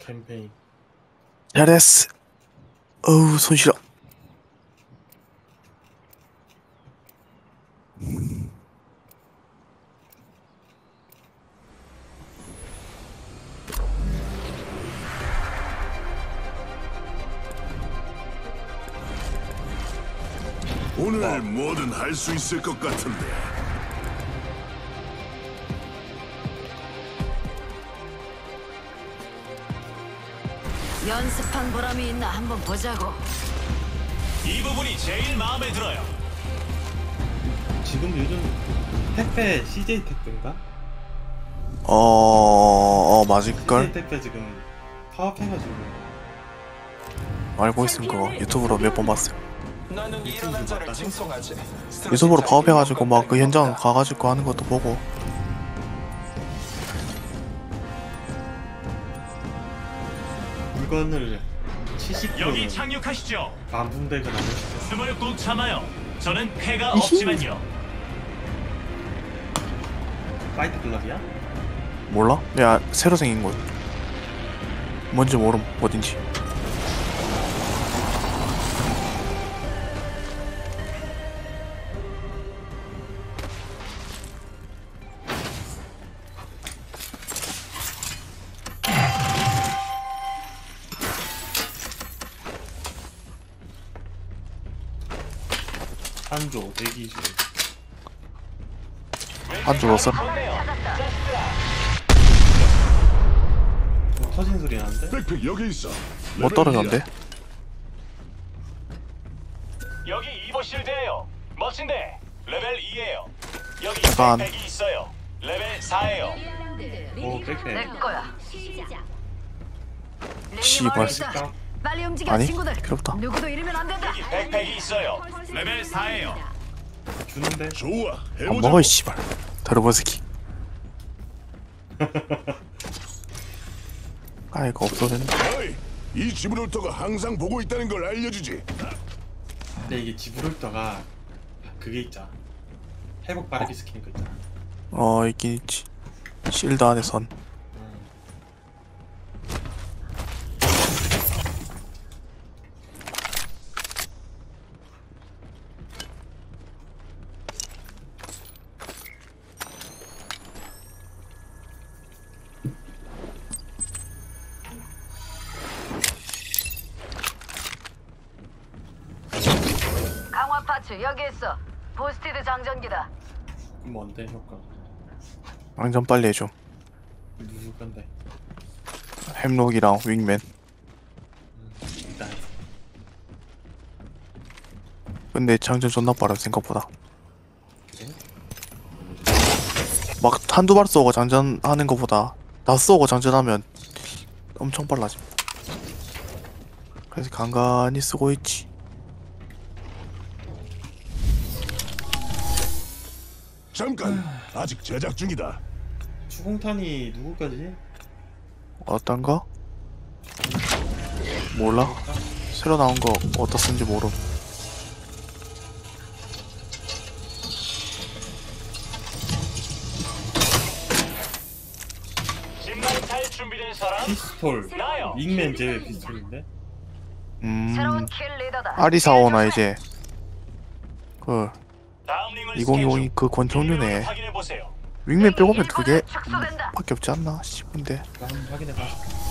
캠페인. 잘했어. 어우 손 시려. 오늘 뭐든 할 수 있을 것 같은데. 연습한 보람이 있나 한번 보자고. 이 부분이 제일 마음에 들어요. 지금 요즘 택배 CJ 택배인가? 맞을걸? CJ 택배 지금 파업해가지고 알고 있음 그거 유튜브로 몇 번 봤어요. 나는 일어난 자를 칭송하지. 유튜브로 파업해가지고 막 그 현장 가가지고 하는 것도 보고. 물건을 70%는 여기 착륙하시죠. 반품되거나 하시죠. 숨을 꾹 참아요. 저는 패가 없지만요. 파이트 클럽이야? 몰라? 야 새로 생긴 곳. 뭔지 모름 어딘지. 한조 대기 중. 안 죽었어? 터진 소리 나는데? 백팩 여기 있어. 못 떨어졌는데? 여기 이보 실드예요. 멋진데. 레벨 2예요. 여기 잠깐. 백팩이 있어요. 레벨 4예요. 오 백팩. 내 거야. 씨발. 식당. 빨리 움직여 아니 친구들. 필요 없다. 누구도 잃으면 안 된다. 여기 백팩이 있어요. 레벨 4예요. 주는데? 좋아. 안 해보자. 먹어 이 씨발. 더러운 새끼. 아 이거 없어도 된다. 어이, 이 지브롤터가 항상 보고 있다는 걸 알려주지. 근데 이게 지브롤터가 그게 있잖아. 회복 빠르게 스킨 거 있잖아. 있긴 있지. 실드 안에 선. 강화 파츠 여기 있어. 보스티드 장전기다. 뭔데 효과? 방전 빨리 해줘. 누구 건데? 햄록이랑 윙맨. 일단 근데 장전 존나 빠름 생각보다. 그래? 막 한두 발 쏘고 장전하는 것보다 다 쏘고 장전하면 엄청 빨라져. 그래서 간간히 쓰고 있지. 잠깐. 아직 제작 중이다. 추공탄이 누구까지? 어떤 거? 몰라. 새로 나온 거 어디다 쓴지 모름. 신발 탈 준비된 사람? 피스톨. 나요. 윙맨 제외 피스톨인데? 새로운 킬 리더다. 아리사오나 이제 그 다음 링을 2020이 그 권총류네. 확인해 보세요. 윙맨 빼고면 두 개 축소된다. 밖에 없지 않나 싶은데. 이거 한번 확인해봐.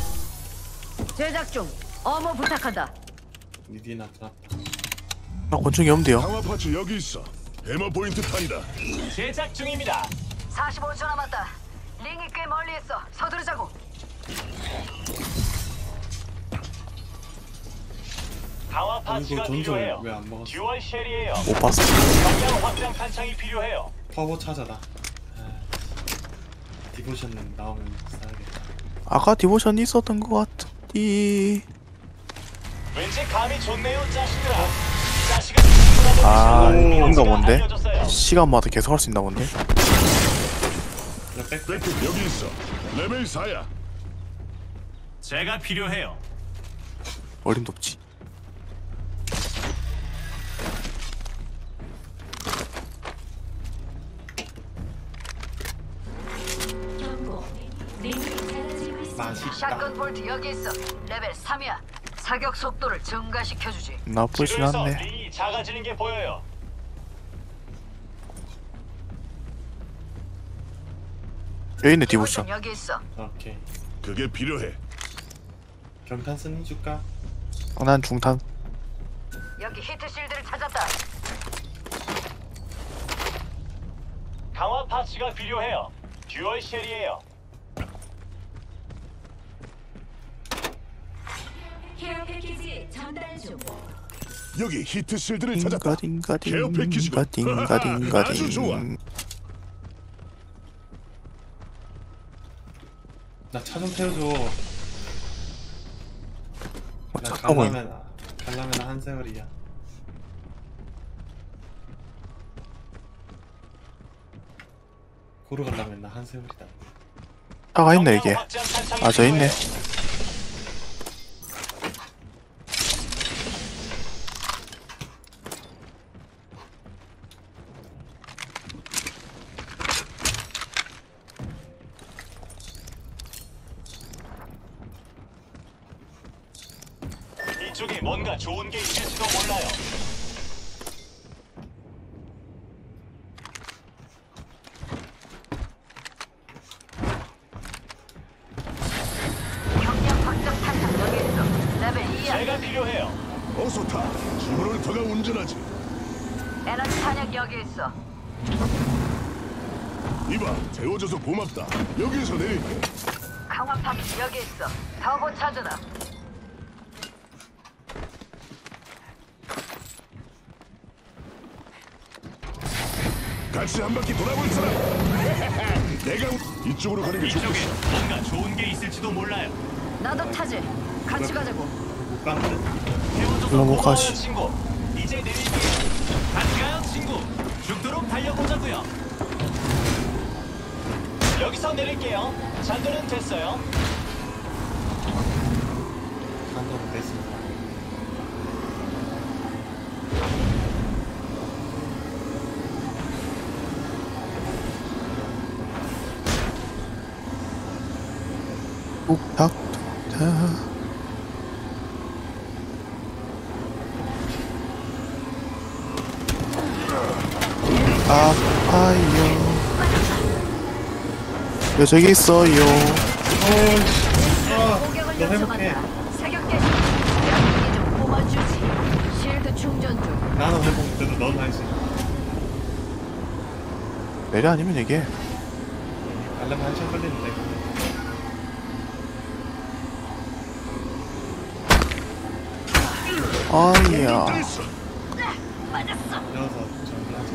제작 중. 어머 부탁한다. 니 뒤에 나타났다. 나 권총이 없는데요. 강화 파츠 여기 있어. 해머 포인트 탄이다. 제작 중입니다. 45초 남았다. 링이 꽤 멀리 있어. 서두르자고. 강화 파츠가 전설 필요해요. 왜 안 먹었어? 듀얼 쉘이에요. 못 봤어. 방향 확장 탄창이 필요해요. 터보 차자다. 디보션 나오면 사야겠다. 아까 디보션이 있었던 것 같은데. 왠지 감이 좋네요, 자식들아. 자식은 친구라고 아, 하시는 이건가 본데? 알려줬어요. 시간마다 계속 할 수 있나 본데. 나 백. 백팩 여기 있어. 레벨 4야. 제가 필요해요. 어림도 없지. 경고. 링이 사라지고 있습니다. 맛있다. 샷건 볼트 여기 있어. 레벨 3이야. 사격 속도를 증가시켜주지. 나쁘진 지도에서 않네. 링이 작아지는 게 보여요. 여기 있네 디보션. 여기 있어. 오케이. 그게 필요해. 경탄슨 해줄까? 난 중탄. 여기 히트 실드를 찾았다. 강화 파츠가 필요해요. 듀얼 쉘이에요. 케어 패키지 전달 중. 여기 히트 실드를 찾았다. 딩가 케어 패키지군. 딩가 아주 좋아. 나 차 좀 태워줘. 나 타고 있. 갈라면 한 세월이야. 고루 갈라면 나 한 세월이다. 차가 있네 이게. 확장 탄창이 아 저 있네. 필요해요. 이쪽에 뭔가 좋은 게 있을지도 몰라요. 경량 확장 탄창 여기 있어. 레벨 2야. 제가 필요해요. 어서 타. 지브롤터가 운전하지. 에너지 탄약 여기 있어. 이봐, 태워줘서 고맙다. 여기서 내릴게. 강화 파츠 여기 있어. 터보 차주다. 같이 한 바퀴 돌아볼 사람. 내가 이쪽으로 가는 게 이쪽에 좋겠어. 뭔가 좋은 게 있을지도 몰라요. 나도 타지. 같이 가자고. 못 가는데? 태워줘서 일로 못 고마워요, 가지. 친구. 이제 내릴게요. 같이 가요, 친구. 죽도록 달려보자고요. 여기서 내릴게요. 잔도는 됐어요. 한번 됐습니다. 뚝딱 뚝딱. 아파요. 여 저기 있어요. 공격을 너 회복해. 요청한다. 사격 개시. 양이 좀 뽑아주지. 실드 충전 중. 나는 회복돼도 넌 하지. 내려 아니면 이게. 가려면 한시간 걸리는데. 아이야. 됐어. 이어서 정리하자.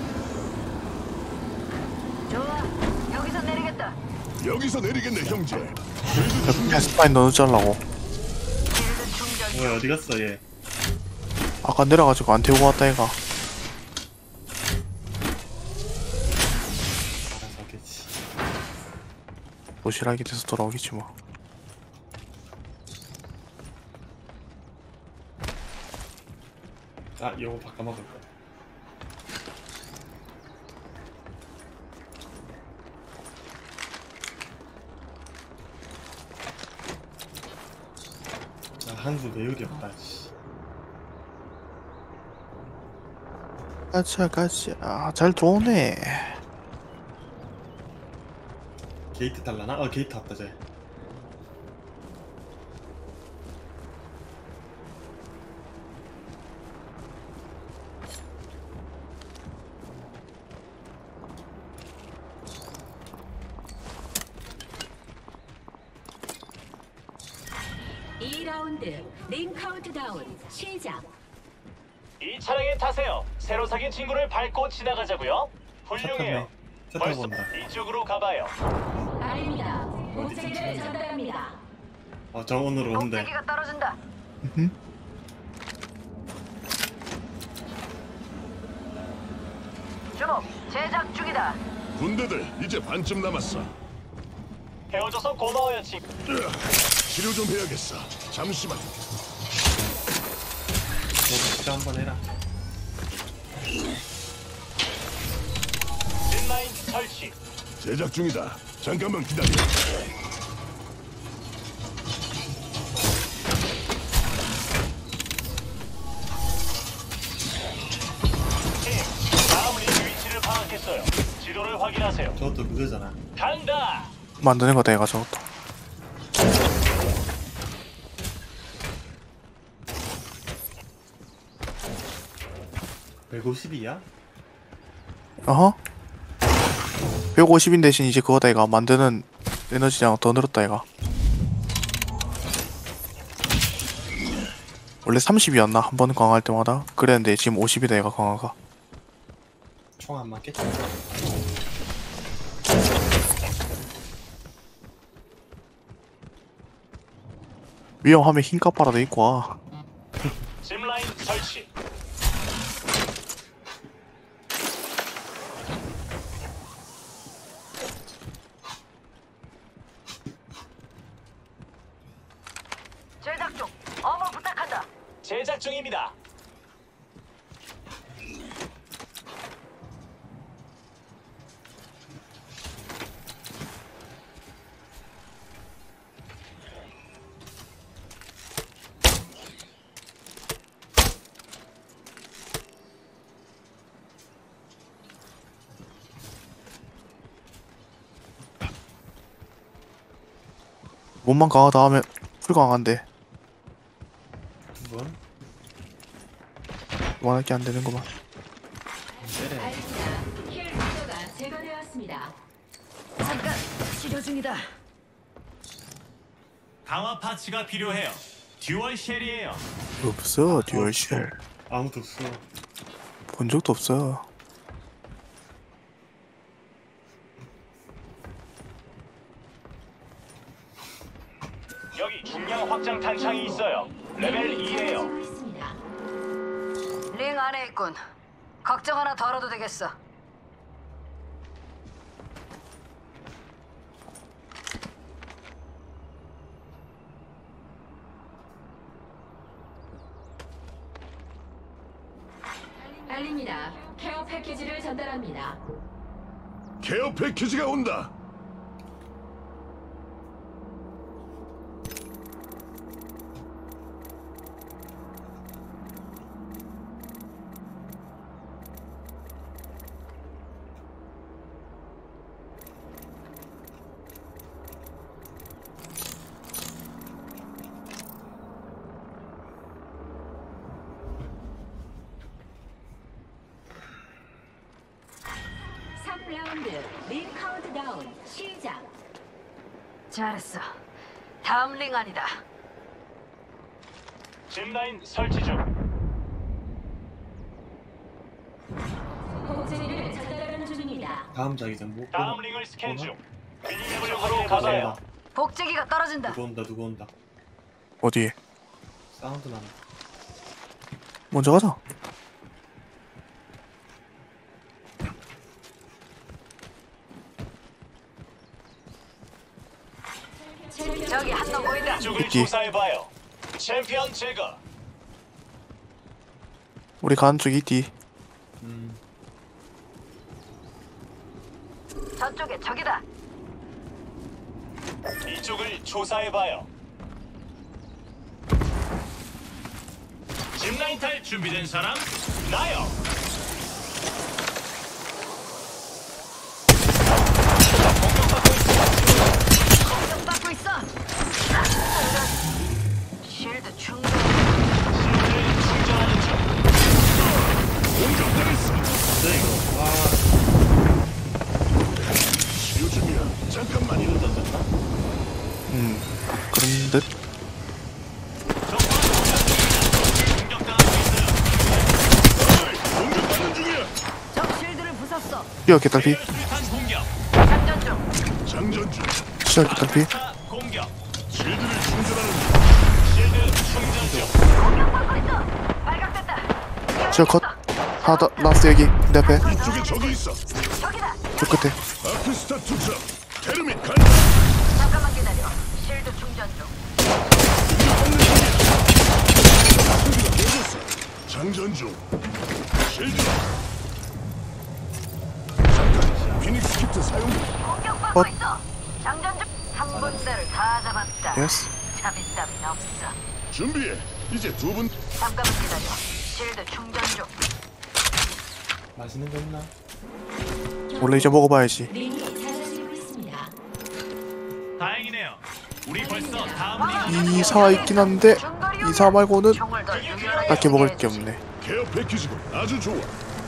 좋아. 여기서 내리겠다. 여기서 내리겠네, 형제. 그냥 스파인 넣어주려고. 실드 충전 중. 왜 어디 갔어 얘? 아까 내려가지고 안 태우고 왔다 얘가. 알아서 오겠지. 도시락이 돼서 돌아오겠지 뭐. 아 이거 바꿔 먹을 거. 아 한수 매율이 없다. 씨. 가자. 잘 들어오네. 게이트 달라나? 어 게이트 왔다 쟤. 이 라운드 링 카운트다운 시작. 이 차량에 타세요. 새로 사귄 친구를 밟고 지나가자고요. 훌륭해요. 차 타고 벌써 온다. 이쪽으로 가봐요. 아닙니다. 목재기를 전달합니다. 저 오늘 오는데. 꼭대기가 떨어진다. 주목. 제작 중이다. 군대들 이제 반쯤 남았어. 태워줘서 고마워요, 친구. 치료 좀 해야겠어. 잠시만. 너도 치료 한번 해라. 짚라인 설치. 제작 중이다. 잠깐만 기다려. 준비하세요. 저것도 그거잖아. 간다. 만드는 거다 얘가 저것도. 152야? 어허? 150인 대신 이제 그거다 얘가. 만드는 에너지량 더 늘었다 얘가. 원래 30이었나? 한 번 강화할 때마다? 그랬는데 지금 50이다 얘가 강화가. 총 안 맞겠지? 위험하면 흰 까빠라도 입고 와. 짚라인 설치. 제작 중. 어머 부탁한다. 제작 중입니다. 몸만 강하다 하면 풀 강한데 두 번? 원할 게 안 되는구만. 때려. 알겠습니다. 힐 목표가 제거되었습니다. 잠깐 치료 중이다. 강화 파츠가 필요해요. 듀얼 쉘이에요. 없어 듀얼쉘. 아무도 없어. 본 적도 없어. 여기 중량 확장 탄창이 있어요. 레벨 2예요. 지고 있습니다. 링 안에 있군. 걱정 하나 덜어도 되겠어. 알립니다. 케어 패키지를 전달합니다. 케어 패키지가 온다. 라운드 링 카운트다운 시작. 잘했어. 다음 링 아니다. 짚라인 설치 중. 복제기를 전달하는 중입니다. 다음 자기장 뭐? 다음 링을 스캔 오나? 중. 미니맵을 확인해보세요. 복제기가 떨어진다. 누구 온다 누구 온다. 어디에? 사운드 나네. 먼저 가자. 저기 한 놈 보인다. 이쪽을 있지. 조사해봐요. 챔피언 제거. 우리 가는 쪽이 있디. 저쪽에 저기다. 이쪽을 조사해봐요. 짚라인 탈 준비된 사람? 나요. 공격받고 있어. 쉴드 충전. 실드를 충전하는 중. 공격당했어. 근데 이거 와 치료 중이야. 잠깐만. 이거 던졌나? 그런 듯. 공격당하고 있어요. 공격받는 중이야. 적 쉴드를 부쉈어. 뛰어 개딸피. 수류탄 공격. 장전 중. 장전 중. 시작 개딸피. 차 공격. 실드를 충전하는 실드 충전 중. 공격받고 있어. 발각됐다. 시작 컷. 하나 더 라스트 여기 내 앞에. 이쪽에 적이 있어. 저기다. 저 끝에. 아크스타 투척. 테르밋 간다. 잠깐만 기다려. 쉴드 충전 중. 소리가 깨졌어. 장전 중. 실드. 잠깐. 피닉스 키트 사용. 공격받고 있어. 장전 중. 한 군데를 다 잡았다. 예스. 잡인 따윈 없어. 준비해. 이제 두 분. 잠깐만 기다려. 쉴드 충전 중. 맛있는 거 있나? 원래 이제 먹어봐야지. 링이 작아지고 있습니다. 다행이네요. 우리 벌써 다음 링. 이사 있긴 한데 이사 말고는 총을 더 유명하게 딱히 먹을 게 해주지. 없네. 케어 패키지군. 아주 좋아.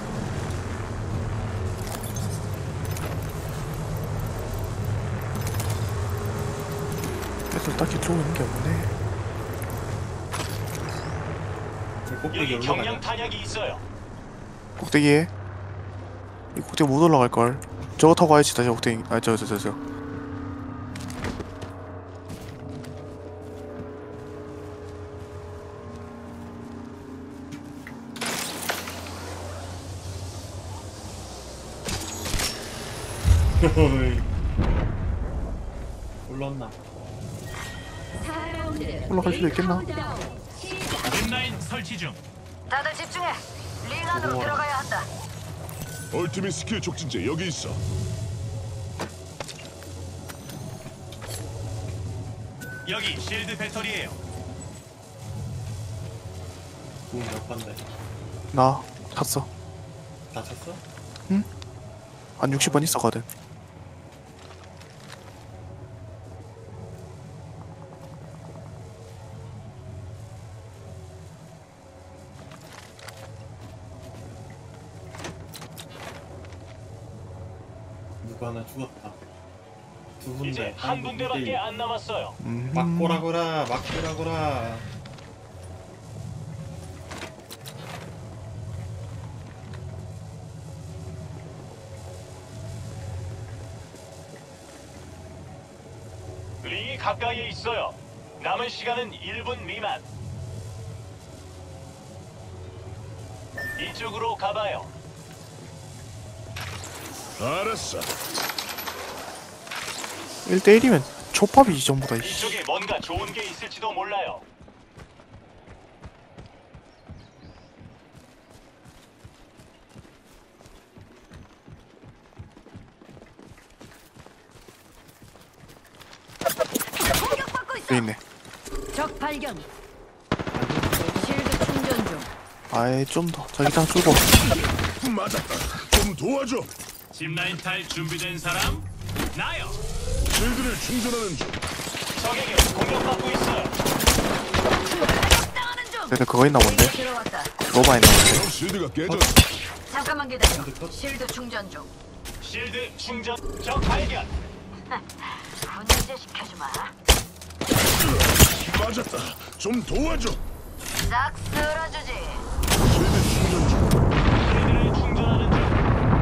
애들 딱히 좋은 게 없네. 꼭대기 여기 경량 올라가냐? 탄약이 있어요. 꼭대기에 이 꼭대기 못 올라갈 걸. 저거 타고 가야지 다시 꼭대기. 아 저. 올라왔나? 4라운드 올라갈 수도 있겠나? 시작. 짚라인 설치 중. 다들 집중해. 링 안으로 오. 들어가야 한다. 얼티밋 스킬 촉진제 여기 있어. 여기 실드 배터리예요. 몇 번데? 나 탔어. 다 찼어? 한 60번 있었거든. 누구 하나 죽었다. 두 이제 군데. 한 군데밖에 안 남았어요. 막보라고라, 막보라고라. 링이 가까이에 있어요. 남은 시간은 1분 미만. 이쪽으로 가봐요. 알았어. 1대1이면 초밥이지 전부 다. 이씨. 이쪽에 뭔가 좋은 게 있을지도 몰라요. 공격받고 있어. 여기 있네. 적 발견. 실드 충전 중. 아예 좀 더 자기장 줄고. 맞았다. 좀 도와줘. 짚라인 탈 준비된 사람? 나요. 실드를 충전하는 중. 적에게 공격받고 있어요. 당하는 중. 얘들 그거 있나 본데? 들어왔다. 로바 있나 본데? 적 실드가 깨졌어. 잠깐만 기다려. 실드 충전 중. 실드 충전. 적 발견. 분해제 시켜주마. 맞았다. 좀 도와줘. 싹 쓸어주지. 실드 충전 중. 실드를 충전하는 중.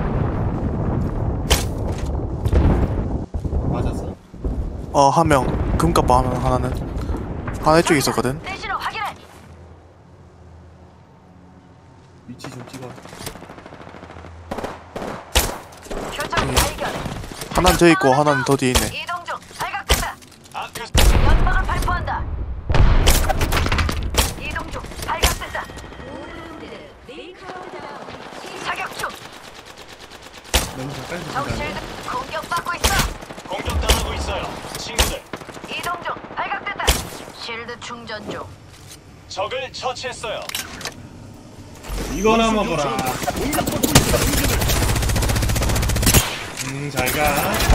맞았어? 한 명 금값바 하나는 하나 이쪽에 있었거든. 대신호 확인해. 위치 좀 찍어. 표적 발견. 하나는 저 있고 하나는 더 뒤에 있네. 이동 중. 발각됐다. 아크 연막을 발포한다. 이동 중. 발각됐다. 5라운드 링 카운트다운 시작. 사격 중. 너무 가까이 적 붙이면 실드 공격받고 있어. 공격당하고 있어요. 친구들, 이동 중. 발각됐다. 실드 충전 중. 적을 처치했어요. 이거나 먹어라. 공격받고 있어. 형제들. 잘 가.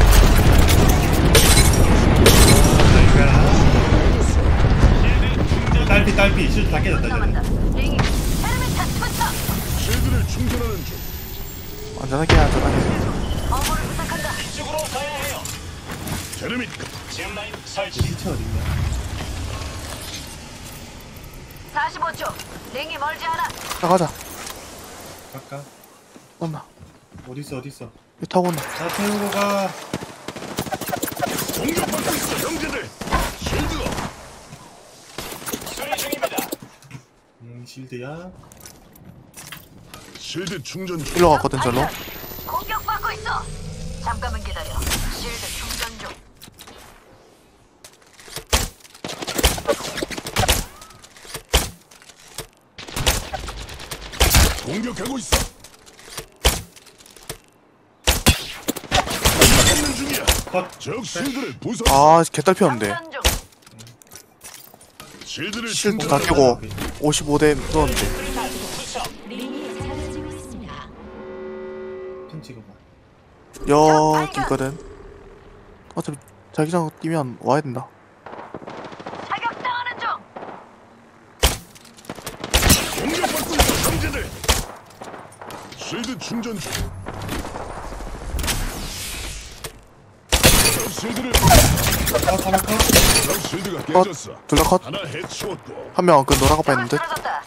잘 가. 실드 충전. 딸피, 실드 다 깨졌다, 남았다. 이제. 링이 헤르메타 투척. 실드를 충전하는 중. 안전하게. 어머를 부탁한다. 이쪽으로 가야 해요. 제르밋. 짚라인 설치. 시체 어딨냐? 45초. 링이 멀지 않아. 자 가자. 갈까? 온나. 어딨어? 이 타고 온나. 자, 태우고 가. 공격받고 있어. 형제들. 실드가. 수리 중입니다. 실드야. 실드 충전 중. 일로 갔거든 절로. 공격받고 있어. 잠깐만 기다려. 실드 충전 중. 공격하고 있어. 있는 중이야. 컷. 적 실드를 부숴. 아 개딸피였는데. 장전 중. 실드를 실드 다 충전하는 끼고 55대 넣었는데. 수리탄 투척. 링이 작아지고 있습니다. 핀 찍어봐. 여기거든. 어차피 자기장 뛰면 와야 된다. 사격당하는 중. 공격받고 있어 형제들. 실드 충전 중. 적 실드를 하나 컷. 적 실드가 깨졌어. 둘 다 컷. 하나 해치웠고. 한 명 그 노라가 빠 있는데. 사라졌다.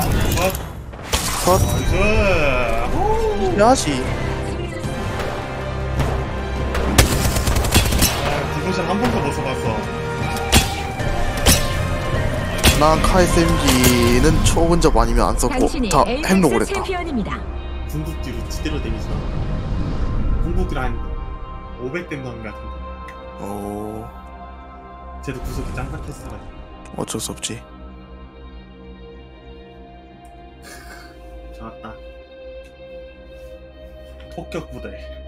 컷. 나이스. 야지. 디모션 한 번도 못 써봤어. 난 KSMG는 초근접 아니면 안 썼고 당신이 다 에이펙스 햄록을 했다. 챔피언입니다. 궁극기로 지대로 데미지 나. 궁극기로 한 500댐 넣은 것 같은데. 오, 쟤도 구속이 짱박했어가지고. 어쩔 수 없지. 좋았다. 폭격 부대.